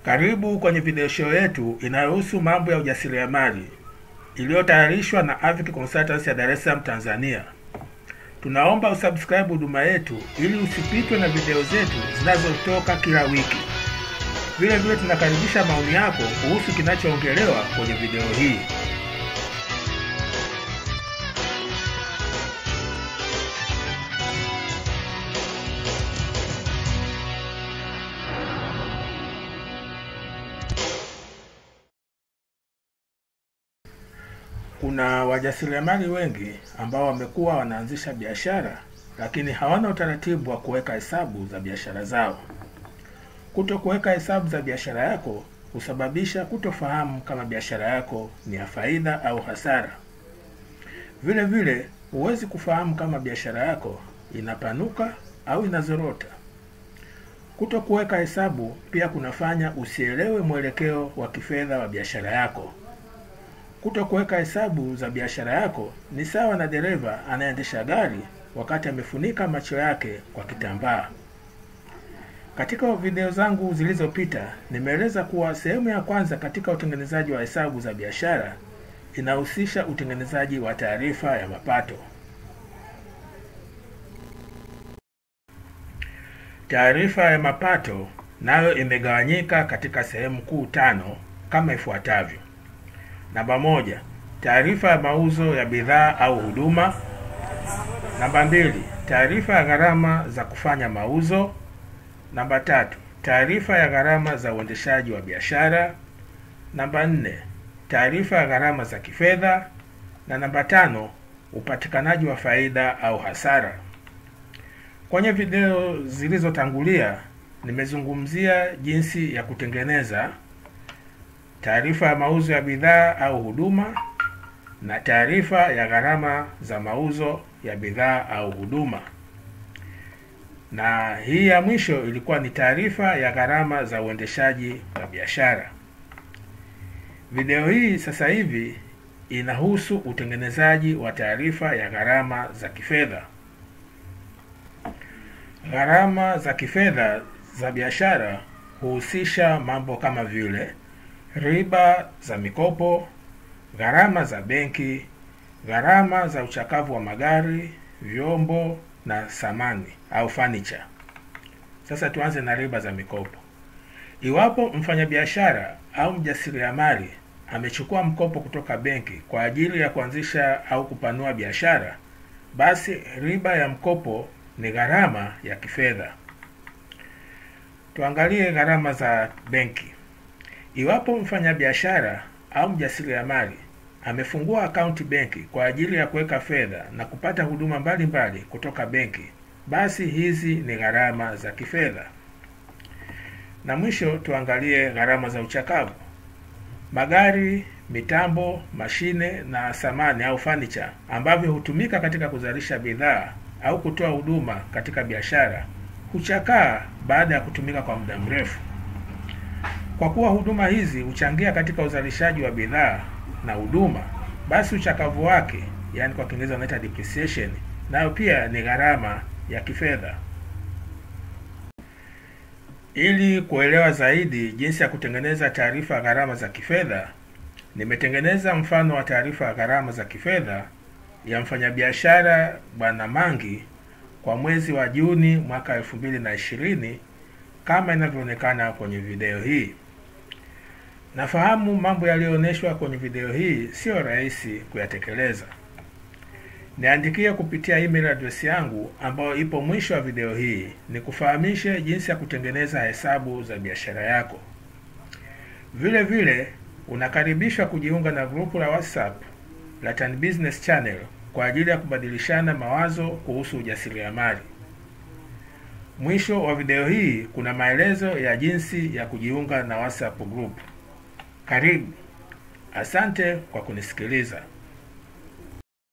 Karibu kwenye video show yetu inayohusu mambo ya ujasiriamali iliyotayarishwa na Avic Consultants ya Dar es Salaam, Tanzania. Tunaomba usubscribe huduma yetu ili usipitwe na video zetu zinazotoka kila wiki. Vile vile tunakaribisha maoni yako kuhusu kinachoongelewa kwenye video hii. Kuna wajasiriamali wengi ambao wamekuwa wanaanzisha biashara lakini hawana utaratibu wa kuweka hesabu za biashara zao. Kutokuweka hesabu za biashara yako husababisha kutofahamu kama biashara yako ni ya faida au hasara. Vile vile huwezi kufahamu kama biashara yako inapanuka au inazorota. Kutokuweka hesabu pia kunafanya usielewe mwelekeo wa kifedha wa biashara yako. Kutokuweka hesabu za biashara yako ni sawa na dereva anayeendesha gari wakati amefunika macho yake kwa kitambaa. Katika video zangu zilizopita nimeeleza kuwa sehemu ya kwanza katika utengenezaji wa hesabu za biashara inahusisha utengenezaji wa taarifa ya mapato. Taarifa ya mapato nayo imegawanyika katika sehemu kuu 5 kama ifuatavyo. Namba 1, taarifa ya mauzo ya bidhaa au huduma. Namba 2, taarifa ya gharama za kufanya mauzo. Namba 3, taarifa ya gharama za uendeshaji wa biashara. Namba 4, taarifa ya gharama za kifedha. Na namba 5, upatikanaji wa faida au hasara. Kwenye video zilizotangulia nimezungumzia jinsi ya kutengeneza taarifa ya mauzo ya bidhaa au huduma na taarifa ya gharama za mauzo ya bidhaa au huduma. Na hii ya mwisho ilikuwa ni taarifa ya gharama za uendeshaji wa biashara. Video hii sasa hivi inahusu utengenezaji wa taarifa ya gharama za kifedha. Gharama za kifedha za biashara huhusisha mambo kama vile riba za mikopo, gharama za benki, gharama za uchakavu wa magari, vyombo na samani au furniture. Sasa tuanze na riba za mikopo. Iwapo mfanyabiashara au mjasiriamali amechukua mkopo kutoka benki kwa ajili ya kuanzisha au kupanua biashara, basi riba ya mkopo ni gharama ya kifedha. Tuangalie gharama za benki. Iwapo mfanyabiashara au mjasiriamali amefungua akaunti benki kwa ajili ya kuweka fedha na kupata huduma mbalimbali kutoka benki, basi hizi ni gharama za kifedha. Na mwisho tuangalie gharama za uchakavu. Magari, mitambo, mashine na samani au furniture ambavyo hutumika katika kuzalisha bidhaa au kutoa huduma katika biashara huchakaa baada ya kutumika kwa muda mrefu. Kwa kuwa huduma hizi huchangia katika uzalishaji wa bidhaa na huduma, basi uchakavu wake, yani kwa Kiingereza wanaita depreciation, nayo pia ni gharama ya kifedha. Ili kuelewa zaidi jinsi ya kutengeneza taarifa ya gharama za kifedha, nimetengeneza mfano wa taarifa ya gharama za kifedha ya mfanyabiashara Bwana Mangi kwa mwezi wa Juni mwaka 2020 kama inavyoonekana kwenye video hii. Nafahamu mambo yaliyoonyeshwa kwenye video hii sio rahisi kuyatekeleza. Niandikie kupitia email address yangu ambayo ipo mwisho wa video hii nikufahamishe jinsi ya kutengeneza hesabu za biashara yako. Vile vile unakaribishwa kujiunga na grupu la WhatsApp la Tan Business Channel kwa ajili ya kubadilishana mawazo kuhusu ujasiriamali. Mwisho wa video hii kuna maelezo ya jinsi ya kujiunga na WhatsApp group. Karibu. Asante kwa kunisikiliza.